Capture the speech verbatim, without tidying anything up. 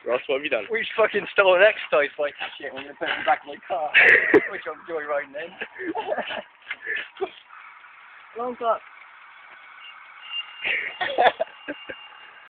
Ross, what have you done? We fucking stole an exercise bike and shit when we put it in the back of my car, which I'm joyriding in. Long up.